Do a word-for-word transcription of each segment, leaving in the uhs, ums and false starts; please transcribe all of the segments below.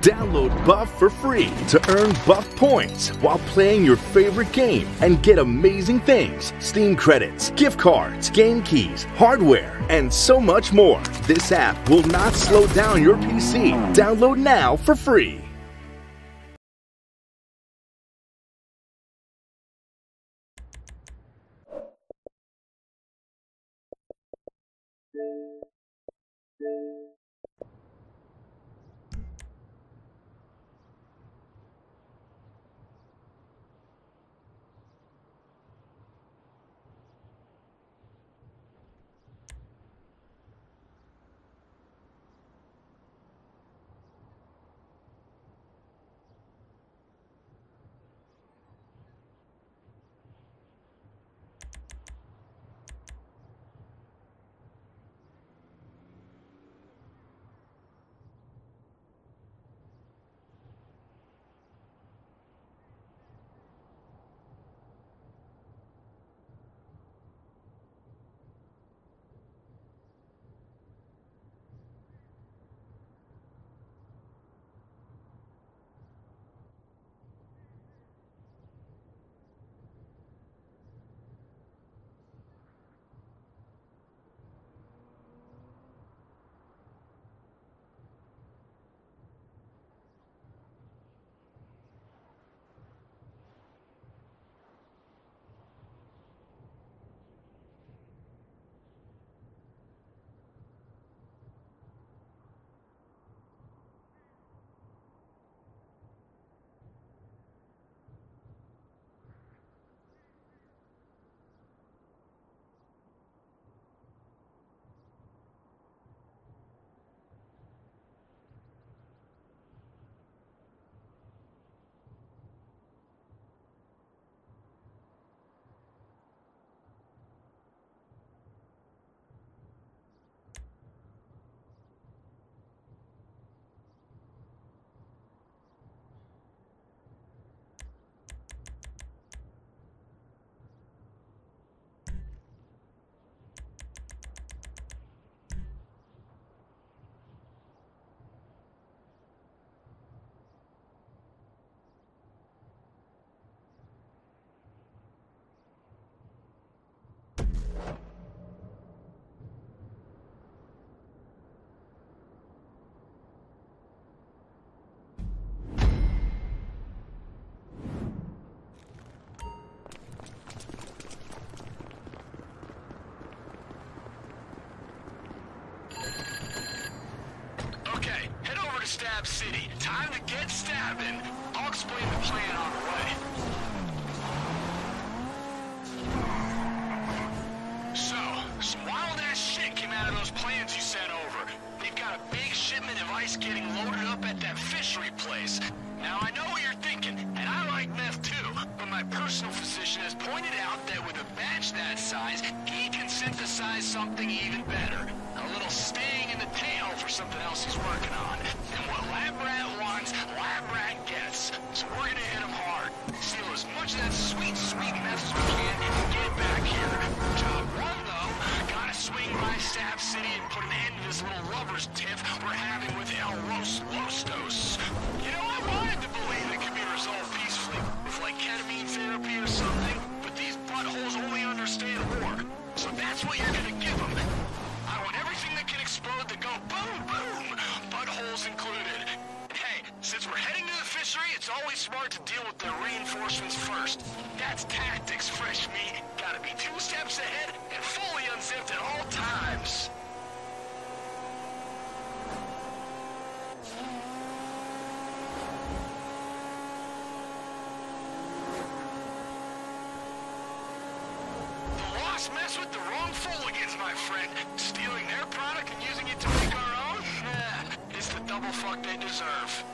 Download Buff for free to earn Buff points while playing your favorite game and get amazing things: Steam credits, gift cards, game keys, hardware, and so much more. This app will not slow down your P C. Download now for free. Stab City. Time to get stabbing. I'll explain the plan on the way. So, some wild-ass shit came out of those plans you sent over. They've got a big shipment of ice getting loaded up at that fishery place. Now, I know what you're thinking, and I like meth too, but my personal physician has pointed out that with a batch that size, he can synthesize something even better. A little sting in the tail for something else he's working on. And what Lab Rat wants, Lab Rat gets. So we're gonna hit him hard. Steal as much of that sweet, sweet meth as we can and get it back here. Job one, though, gotta swing by Stab City and put an end to this little lover's tiff we're having with El Los Lostos. You know, I wanted to believe it could be resolved peacefully with, like, ketamine therapy or something, but these buttholes only understand war. So that's what you're gonna give them. I want everything that can explode to go boom, boom, buttholes included. And hey, since we're heading to the fishery, it's always smart to deal with the reinforcements first. That's tactics, fresh meat. Gotta be two steps ahead and fully unzipped at all times. Mess with the wrong Folligans, my friend. Stealing their product and using it to make our own? Eh, it's the double fuck they deserve.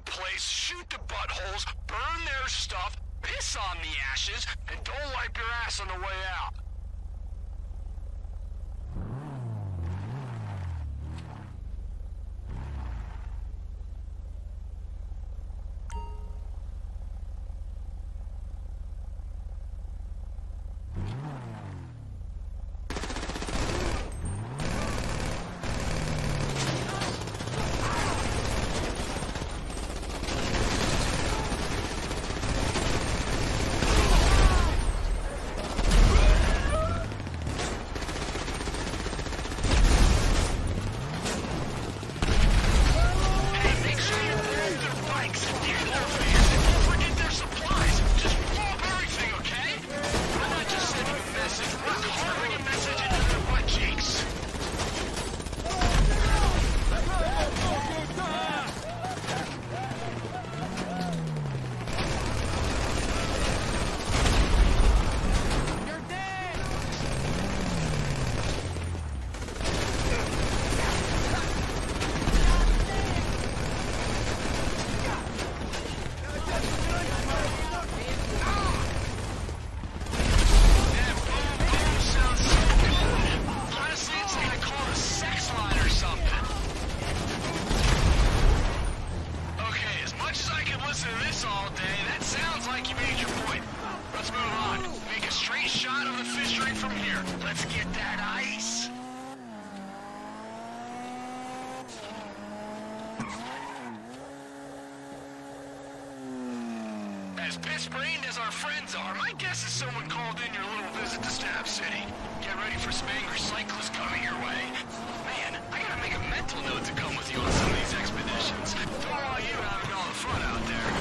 the place, shoot the buttholes, burn their stuff, piss on the ashes, and don't wipe your ass on the way out. As piss-brained as our friends are, my guess is someone called in your little visit to Stab City. Get ready for some angry cyclists coming your way. Man, I gotta make a mental note to come with you on some of these expeditions. Don't want you having all the fun out there.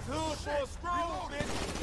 this hood for a scroll, bitch!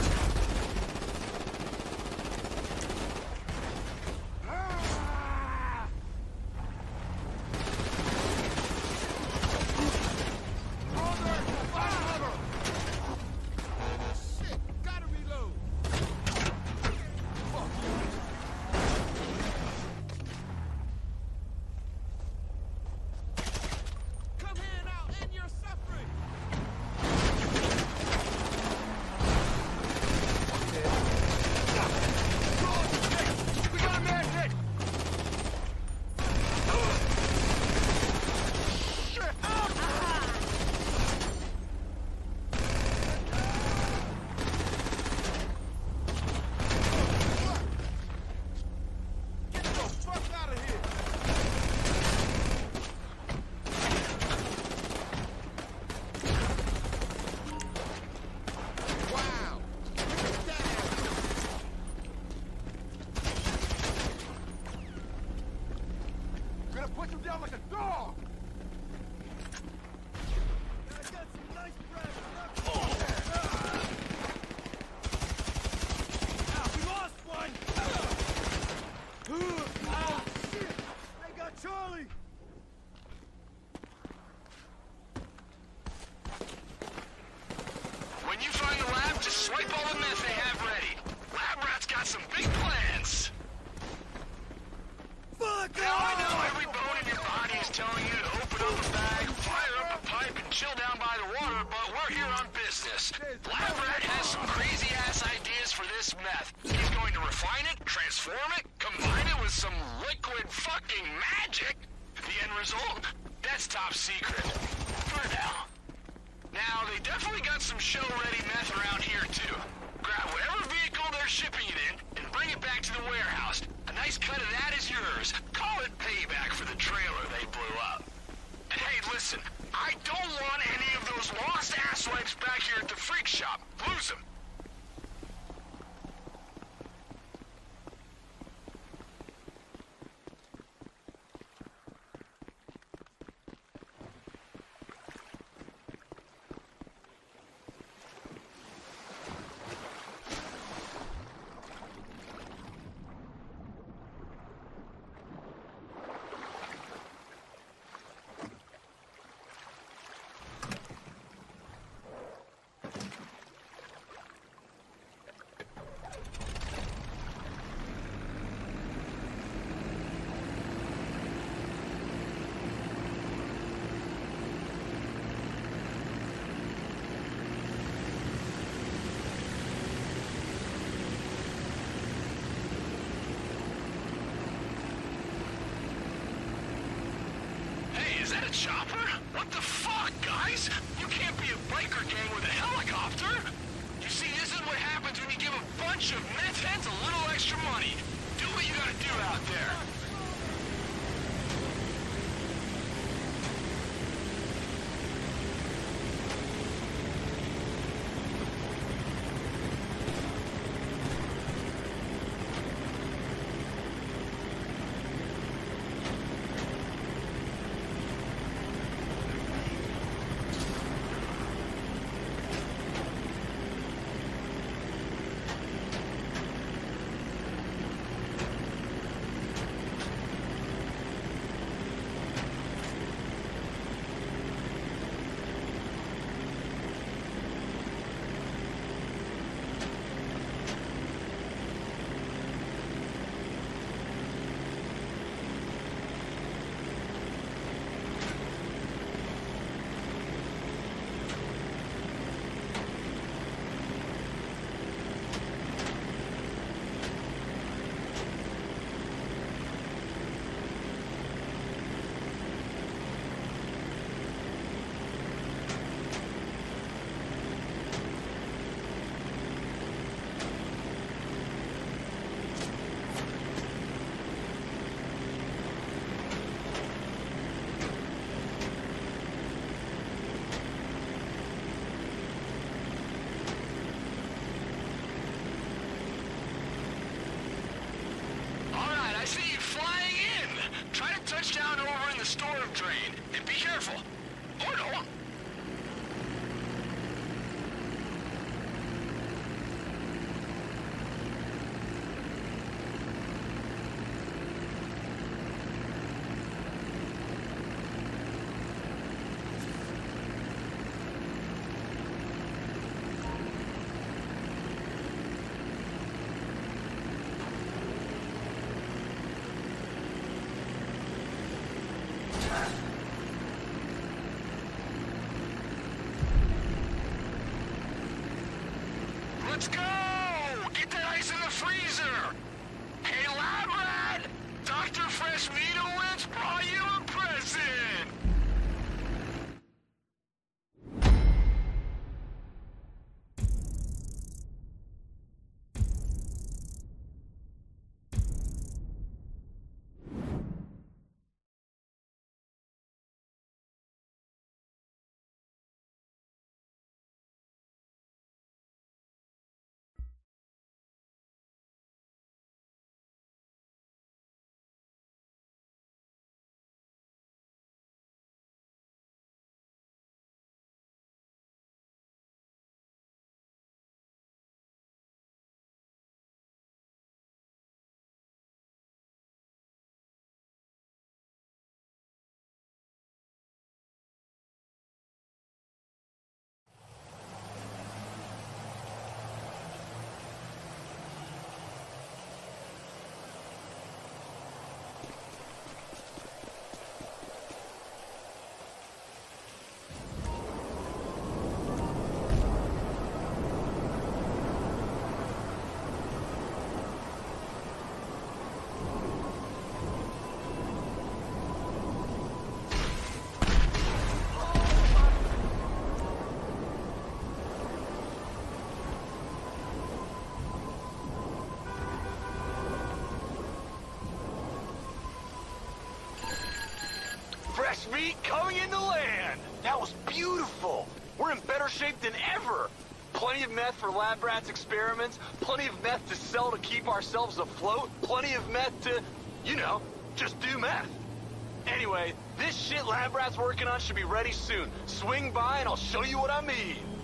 Is that a chopper? What the fuck, guys? You can't be a biker gang with a helicopter! You see, this is what happens when you give a bunch of meth heads a little extra money. Do what you gotta do out there. meat coming into land. That was beautiful. We're in better shape than ever. Plenty of meth for lab rats experiments, plenty of meth to sell to keep ourselves afloat, plenty of meth to, you know, just do meth. Anyway, this shit lab rat's working on should be ready soon. Swing by and I'll show you what I mean.